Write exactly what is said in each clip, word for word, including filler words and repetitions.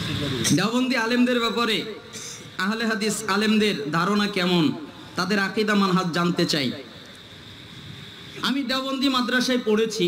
দেওবন্দি আলেমদের ব্যাপারে আহলে হাদিস আলেমদের ধারণা কেমন, তাদের আকীদা মানহাজ জানতে চাই। আমি দেওবন্দি মাদ্রাসায় পড়েছি,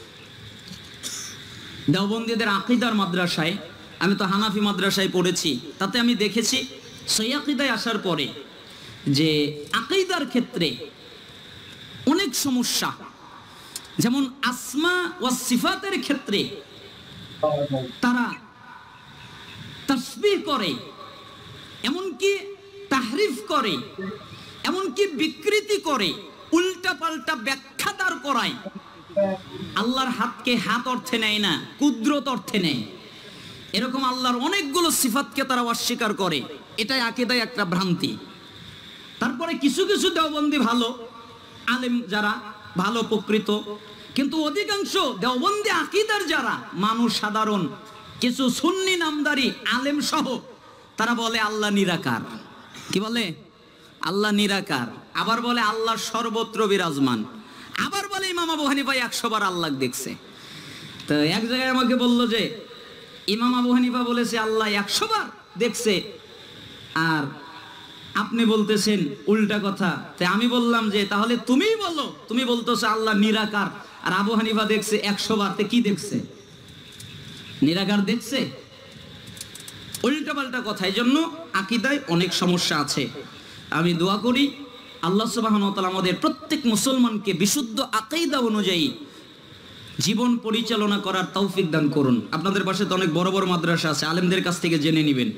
দেওবন্দিদের আকীদার মাদ্রাসায়। আমি তো হানাফি মাদ্রাসায় পড়েছি, তাতে আমি দেখেছি সেই আকীদায় আসার পরে যে আকীদার ক্ষেত্রে অনেক সমস্যা। যেমন আসমা ওয়া সিফাতের ক্ষেত্রে তারা তাসবিহ করে, এমনকি তাহরিফ করে, এমনকি বিকৃতি করে, উল্টা পাল্টা ব্যাখ্যা দাঁড় করায়। আল্লাহর হাতকে হাত অর্থে নেয় না, কুদরত অর্থে নেয়। এরকম আল্লাহর অনেকগুলো সিফাতকে তারা অস্বীকার করে। এটাই আকীদায় একটা ভ্রান্তি। তারপরে কিছু কিছু দেওবন্দি ভালো আলেম, যারা ভালো প্রকৃত, কিন্তু অধিকাংশ দেওবন্দি আকীদার যারা মানুষ সাধারণ কিছু সুন্নি নামদারি আলেম সহ তারা বলে আল্লাহ নিরাকার। কি বলে? আল্লাহ নিরাকার। আবার বলে আল্লাহ সর্বত্র বিরাজমান। আবার বলে ইমাম আবু হানিফা একশো বার আল্লাহ দেখছে। তো এক জায়গায় আমাকে বলল যে ইমাম আবু হানিফা বলেছে আল্লাহ একশো বার দেখছে, আর আপনি বলতেছেন উল্টা কথা। তাই আমি বললাম যে তাহলে তুমিই বলো, তুমি বলতেছো আল্লাহ নিরাকার, আর আবু হানিফা দেখছে একশো বার। তে কি দেখছে? নিরাকার দেখছে? উল্টা পাল্টা কথা। এই জন্য আকীদায় অনেক সমস্যা আছে। আমি দোয়া করি আল্লাহ সুবহানাহু ওয়া তাআলা আমাদের প্রত্যেক মুসলমানকে বিশুদ্ধ আকীদা অনুযায়ী জীবন পরিচালনা করার তৌফিক দান করুন। আপনাদের পাশে তো অনেক বড় বড় মাদ্রাসা আছে, আলেমদের কাছ থেকে জেনে নেবেন।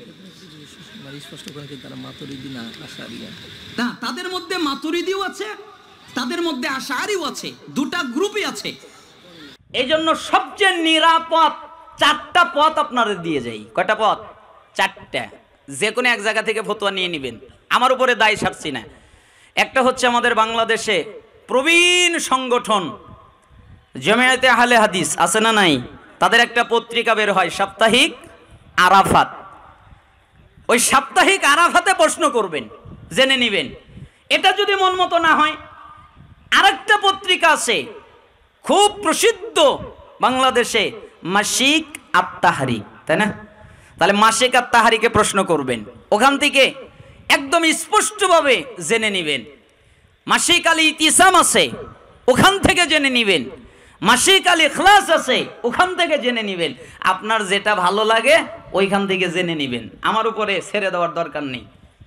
না, তাদের মধ্যে মাতুরিদিও আছে, তাদের মধ্যে আশআরীও আছে, দুটা গ্রুপই আছে। এই জন্য সবচেয়ে নিরাপদ চারটা পথ আপনারা দিয়ে যাই। কয়টা পথ? চারটা। যে কোনো এক জায়গা থেকে ফতোয়া নিয়ে নেবেন, আমার উপরে দায় সারছি না। একটা হচ্ছে আমাদের বাংলাদেশে প্রবীণ সংগঠন জামিয়াতে আহলে হাদিস আছে না নাই, তাদের একটা পত্রিকা বের হয় সাপ্তাহিক আরাফাত। ওই সাপ্তাহিক আরাফাতে প্রশ্ন করবেন, জেনে নেবেন। এটা যদি মন মতো না হয়, আরেকটা পত্রিকা আছে খুব প্রসিদ্ধ বাংলাদেশে, মাসিক আত-তাহরিক, তাই না? তাহলে মাসিক আত-তাহরিকে প্রশ্ন করবেন, ওখান থেকে একদম স্পষ্টভাবে জেনে নেবেন। মাসিক আল ইতিসাম আছে, ওখান থেকে জেনে নেবেন। মাসিক আল ইখলাস আছে, ওখান থেকে জেনে নেবেন। আপনার যেটা ভালো লাগে ওইখান থেকে জেনে নেবেন, আমার উপরে ছেড়ে দেওয়ার দরকার নেই।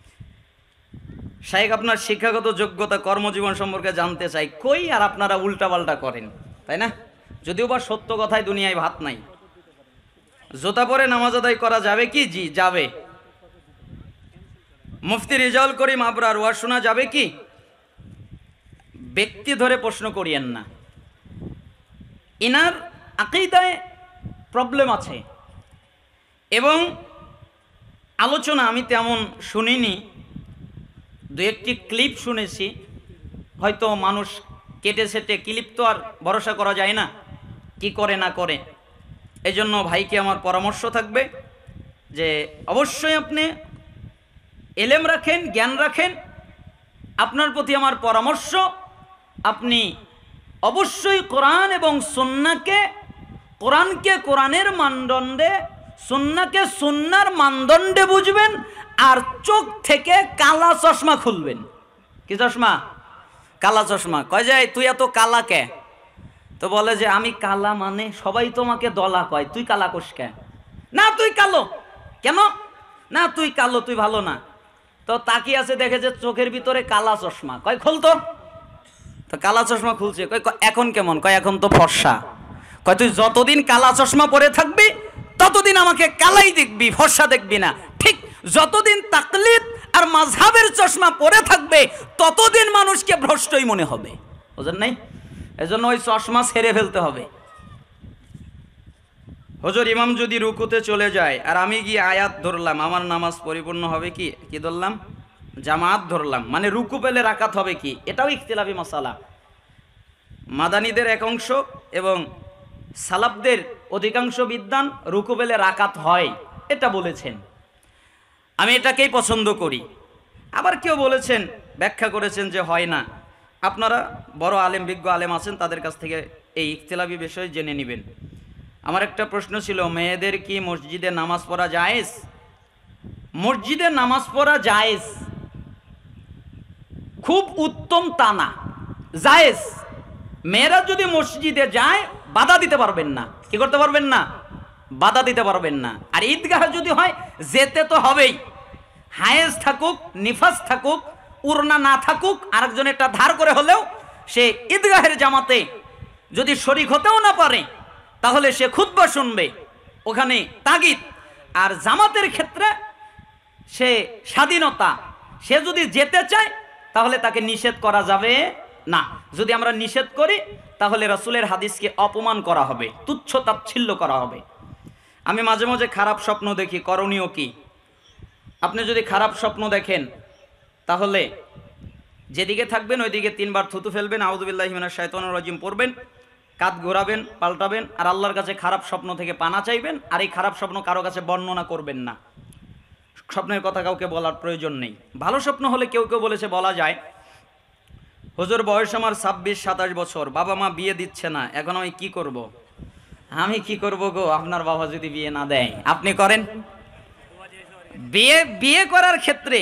শাইখ আপনার শিক্ষাগত যোগ্যতা কর্মজীবন সম্পর্কে জানতে চাই, কই আর আপনারা উল্টাপাল্টা করেন, তাই না? যদিও বা সত্য কথায় দুনিয়ায় ভাত নাই। জোতা পরে নামাজ আদায় করা যাবে কি? জি যাবে। মুফতি রেজাউল করিম আবরার ওয়াজ শোনা যাবে কি? ব্যক্তি ধরে প্রশ্ন করিয়েন না। ইনার আকীদায় প্রবলেম আছে এবং আলোচনা আমি তেমন শুনিনি, দু একটি ক্লিপ শুনেছি। হয়তো মানুষ কেটে সেটে, ক্লিপ তো আর ভরসা করা যায় না, কি করে না করে। এই জন্য ভাইকে আমার পরামর্শ থাকবে যে অবশ্যই আপনি এলেম রাখেন, জ্ঞান রাখেন। আপনার প্রতি আমার পরামর্শ, আপনি অবশ্যই কোরআন এবং সুন্নাহকে, কোরআনকে কোরআনের মানদণ্ডে, সুন্নাহকে সুন্নাহর মানদণ্ডে বুঝবেন। আর চোখ থেকে কালা চশমা খুলবেন। কি চশমা? কালা চশমা। কয় যায় তুই এত কালা কে? তো বলে যে আমি কালা মানে সবাই তোমাকে দলা কয়, তুই কালা কোষ কে? না তুই কালো। কেন? না তুই কালো, তুই ভালো না। তো তাকিয়ে আছে, দেখে যে চোখের ভিতরে কালা চশমা। কয় খুলতো। তো কালা চশমা খুলছে। কয় এখন কেমন? কয় এখন তো ফর্সা। কয় তুই যতদিন কালা চশমা পরে থাকবি ততদিন আমাকে কালাই দেখবি, ফর্সা দেখবি না। ঠিক যতদিন তাকলিদ আর মাযহাবের চশমা পরে থাকবে ততদিন মানুষকে ভ্রষ্টই মনে হবে। বুঝেন নাই? এজন্য ওই চশমা ছেড়ে ফেলতে হবে। হুজুর ইমাম যদি রুকুতে চলে যায় আর আমি গিয়ে আয়াত ধরলাম, আমার নামাজ পরিপূর্ণ হবে কি? কি ধরলাম? জামাত ধরলাম, মানে রুকু পেলে রাকাত হবে কি? এটাও ইখতিলাফি মাসালা। মাদানীদের এক অংশ এবং সালাফদের অধিকাংশ বিদ্বান রুকু পেলে রাকাত হয়, এটা বলেছেন। আমি এটাকেই পছন্দ করি। আবার কেউ বলেছেন, ব্যাখ্যা করেছেন যে হয় না। আপনারা বড় আলেম, বিজ্ঞ আলেম আছেন, তাদের কাছ থেকে এই ইখতিলাফি বিষয় জেনে নেবেন। আমার একটা প্রশ্ন ছিল, মেয়েদের কি মসজিদে নামাজ পড়া জায়েজ? মসজিদে নামাজ পড়া জায়েজ, খুব উত্তম তা না, জায়েজ। মেয়েরা যদি মসজিদে যায় বাধা দিতে পারবেন না। কি করতে পারবেন না? বাধা দিতে পারবেন না। আর ঈদগাহে যদি হয় যেতে তো হবেই, হায়েজ থাকুক, নিফাস থাকুক, উড়না না থাকুক, আরেকজনেরটা ধার করে হলেও সে ঈদগাহের জামাতে যদি শরীক হতেও না পারে তাহলে সে খুতবা শুনবে, ওখানে তাগিদ। আর জামাতের ক্ষেত্রে সে স্বাধীনতা, সে যদি যেতে চায় তাহলে তাকে নিষেধ করা যাবে না। যদি আমরা নিষেধ করি তাহলে রাসূলের হাদিসকে অপমান করা হবে, তুচ্ছ তাচ্ছিল্য করা হবে। আমি মাঝে মাঝে খারাপ স্বপ্ন দেখি, করণীয় কি? আপনি যদি খারাপ স্বপ্ন দেখেন তাহলে যেদিকে থাকবেন ওইদিকে তিনবার থুতু ফেলবেন, আউযুবিল্লাহি মিনাশ শাইতানির রাজিম পড়বেন, কাঁধ ঘোরাবেন, পাল্টাবেন, আর আল্লাহর কাছে খারাপ স্বপ্ন থেকে পানা চাইবেন। আর এই খারাপ স্বপ্ন কারো কাছে বর্ণনা করবেন না, স্বপ্নের কথা কাউকে বলার প্রয়োজন নেই। ভালো স্বপ্ন হলে কেউ কেউ বলেছে বলা যায়, হুজুর বয়স আমার ছাব্বিশ সাতাশ বছর, বাবা মা বিয়ে দিচ্ছে না, এখন আমি কি করব? আমি কি করব গো, আপনার বাবা যদি বিয়ে না দেয় আপনি করেন? বিয়ে বিয়ে করার ক্ষেত্রে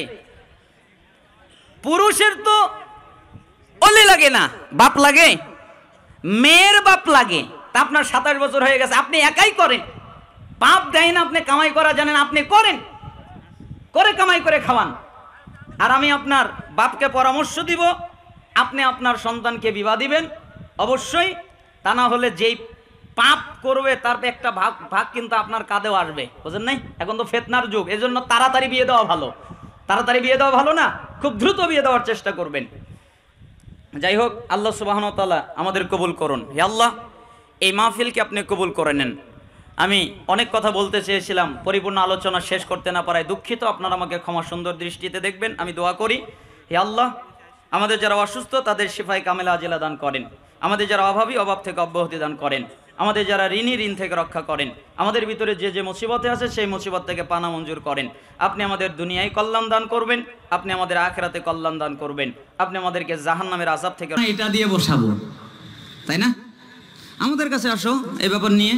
পুরুষের তো ওলি লাগে না, বাপ লাগে, মেয়ের বাপ লাগে। তা আপনার সাতাশ বছর হয়ে গেছে, আপনি একাই করেন, বাপ দেয় না, আপনি কামাই করা জানেন, আপনি করেন, করে কামাই করে খাওয়ান। আর আমি আপনার বাপকে পরামর্শ দিব, আপনি আপনার সন্তানকে বিবাহ দিবেন অবশ্যই। তা না হলে যেই পাপ করবে তার একটা ভাগ ভাগ কিন্তু আপনার কাঁধেও আসবে, বুঝেন নাই? এখন তো ফিতনার যুগ, এজন্য তাড়াতাড়ি বিয়ে দেওয়া ভালো। তাড়াতাড়ি বিয়ে দেওয়া ভালো না, খুব দ্রুত বিয়ে দেওয়ার চেষ্টা করবেন। যাই হোক, আল্লাহ সুবহানাহু ওয়া তাআলা আমাদের কবুল করুন। হে আল্লাহ, এই মাহফিলকে আপনি কবুল করে নেন। আমি অনেক কথা বলতে চেয়েছিলাম, পরিপূর্ণ আলোচনা শেষ করতে না পারায় দুঃখিত। আপনারা আমাকে ক্ষমা সুন্দর দৃষ্টিতে দেখবেন। আমি দোয়া করি, হে আল্লাহ, আমাদের যারা অসুস্থ তাদের শিফায়ে কামেলা আজেলা দান করেন, আমাদের যারা অভাবী অভাব থেকে অব্যাহতি দান করেন, আমাদের যারা ঋণী ঋণ থেকে রক্ষা করেন, আমাদের ভিতরে যে যে মুসিবতে আছে সেই মুসিবত থেকে পানা মঞ্জুর করেন। আপনি আমাদের দুনিয়ায় কল্যাণ দান করবেন, আপনি আমাদের আখিরাতে কল্যাণ দান করবেন, আপনি আমাদেরকে জাহান্নামের আযাব থেকে এটা দিয়ে বসাবো, তাই না? আমাদের কাছে আসো এই ব্যাপার নিয়ে।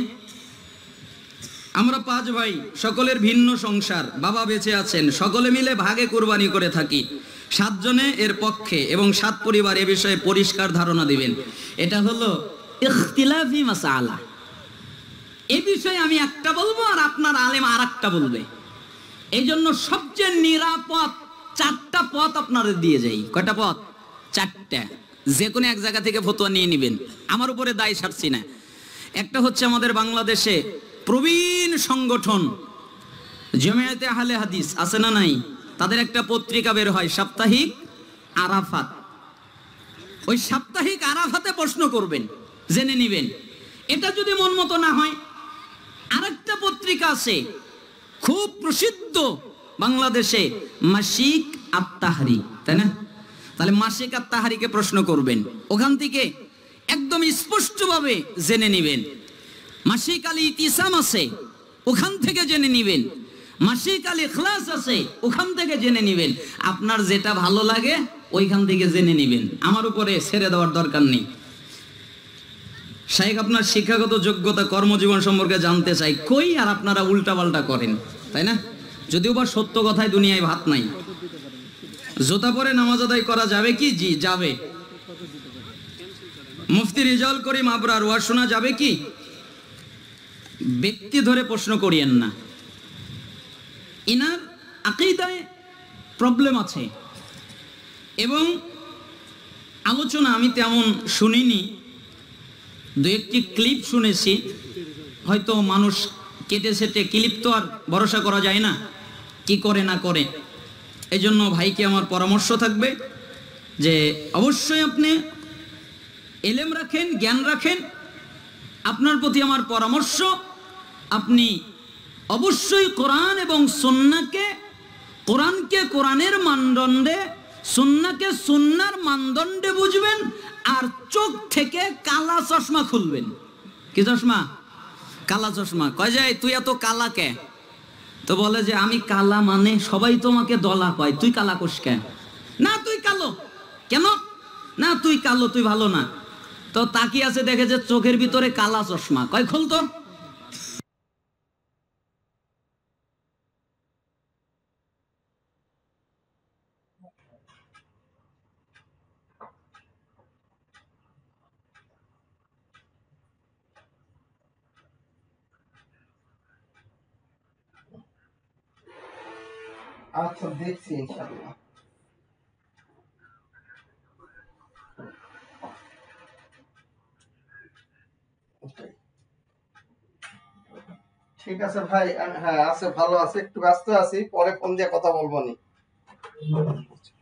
আমরা পাঁচ ভাই, সকলের ভিন্ন সংসার, বাবা বেঁচে আছেন, সকলে মিলে ভাগে কুরবানি করে থাকি। সাতজনে এর পক্ষে এবং সাত পরিবার এ বিষয়ে পরিষ্কার ধারণা দিবেন। এটা হলো ইখতিলাফি মাসালা। এই বিষয়ে আমি একটা বলবো আর আপনার আলেম আর একটা বলবে। এই জন্য সবচেয়ে নিরাপদ চারটা পথ আপনাদের দিয়ে যাই। কয়টা পথ? চারটা। যে কোনো এক জায়গা থেকে ফতোয়া নিয়ে নেবেন, আমার উপরে দায় সারছি না। একটা হচ্ছে আমাদের বাংলাদেশে প্রবীণ সংগঠন জামিয়াতে আহলে হাদিস আছে না নাই, তাদের একটা পত্রিকা বের হয় সাপ্তাহিক আরাফাত। ওই সাপ্তাহিক আরাফাতে প্রশ্ন করবেন, জেনে নেবেন। এটা যদি মন মতো না হয়, আরেকটা পত্রিকা আছে খুব প্রসিদ্ধ বাংলাদেশে, মাসিক আত-তাহরি, তাই না? তাহলে মাসিক আত-তাহরিকে প্রশ্ন করবেন, ওখান থেকে একদম স্পষ্টভাবে জেনে নেবেন। মাসিক আল ইতিসাম আছে, ওখান থেকে জেনে নেবেন। মাসিক আল ইখলাস আছে, ওখান থেকে জেনে নেবেন। আপনার যেটা ভালো লাগে ওইখান থেকে জেনে নেবেন, আমার উপরে ছেড়ে দেওয়ার দরকার নেই। শাইখ আপনার শিক্ষাগত যোগ্যতা কর্মজীবন সম্পর্কে জানতে চাই, কই আর আপনারা উল্টাপাল্টা করেন, তাই না? যদিও বা সত্য কথায় দুনিয়ায় ভাত নাই। জোতা পরে নামাজ আদায় করা যাবে কি? জি যাবে। মুফতি রিজাউল করিম আবরার ওয়াজ শোনা যাবে কি? ব্যক্তি ধরে প্রশ্ন করিয়েন না, ইনার আকীদায় প্রবলেম আছে এবং আলোচনা আমি তেমন শুনিনি, দু একটি ক্লিপ শুনেছি। হয়তো মানুষ কেটে সেটে, ক্লিপ তো আর ভরসা করা যায় না, কি করে না করে। এই জন্য ভাইকে আমার পরামর্শ থাকবে যে অবশ্যই আপনি এলেম রাখেন, জ্ঞান রাখেন। আপনার প্রতি আমার পরামর্শ, আপনি অবশ্যই কোরআন এবং সুন্নাহকে, কোরআনকে কোরআনের মানদণ্ডে, সুন্নাহকে সুন্নাহর মানদণ্ডে বুঝবেন। আর চোখ থেকে কালা চশমা খুলবেন। কি চশমা? কালা চশমা। কয় যায় তুই এত কালা কে? তো বলে যে আমি কালা মানে সবাই তোমাকে দলা কয়, তুই কালা কোস কে? না তুই কালো। কেন? না তুই কালো, তুই ভালো না। তো তাকিয়ে আছে, দেখে যে চোখের ভিতরে কালা চশমা। কয় খুলতো, আচ্ছা দেখছি ইনশাআল্লাহ। ঠিক আছে ভাই, হ্যাঁ আছে, ভালো আছে, একটু ব্যস্ত আছি, পরে ফোন দিয়ে কথা বলবো নি।